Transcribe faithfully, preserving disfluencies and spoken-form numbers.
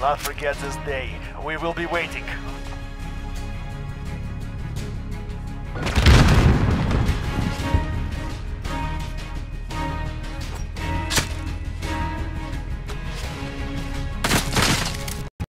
not forget this day. We will be waiting.